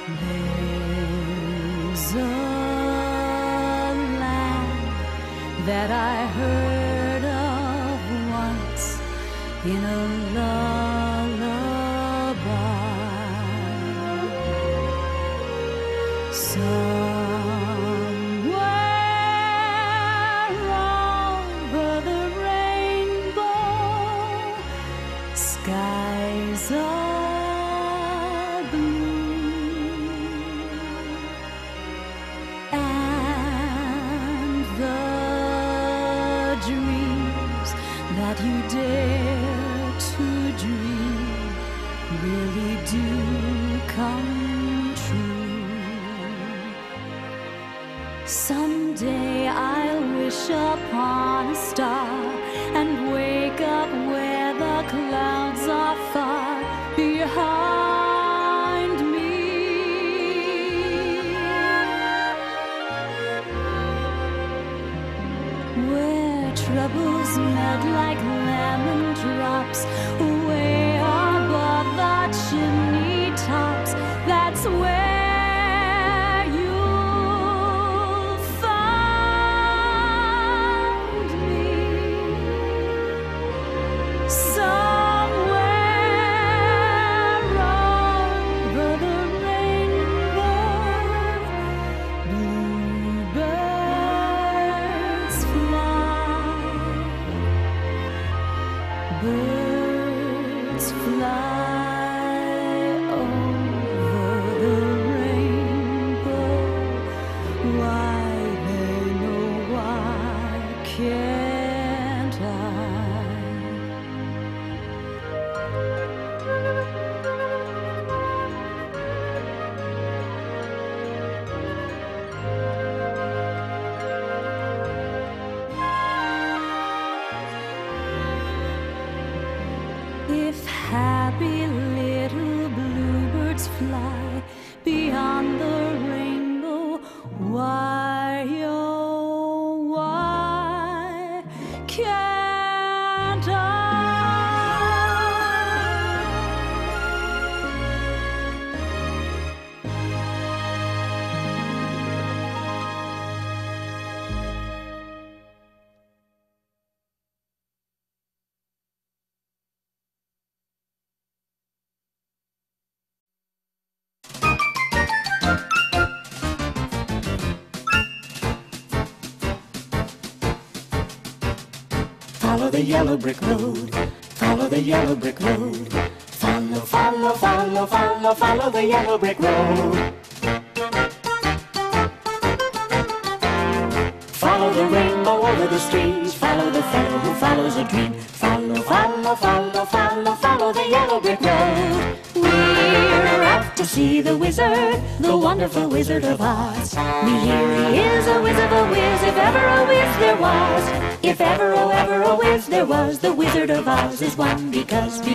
There's a land that I heard of once in a lullaby. Somewhere over the rainbow, skies are blue, and the dreams that you dare to dream really do come true. Someday I'll wish upon a star and wake up where the clouds are far behind me, where troubles melt like lemon drops way above the chimney tops. That's where you'll find me. Somewhere over the rainbow, bluebirds fly. Birds fly over the rainbow. Why they know, why can't I? If happy little bluebirds fly beyond the rainbow, why, oh, why can't I? Follow the yellow brick road, follow the yellow brick road. Follow, follow, follow, follow, follow the yellow brick road. Follow the rainbow over the streets, follow the fellow who follows a dream. Follow, follow, follow, follow, follow the yellow brick road. We're off to see the wizard, the wonderful Wizard of Oz. We hear he is a whiz of a whiz, if ever a whiz there was. If ever, oh ever a whiz there was, the Wizard of Oz is one because of the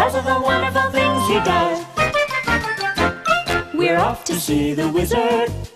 wonderful things he does. We're off to see the wizard,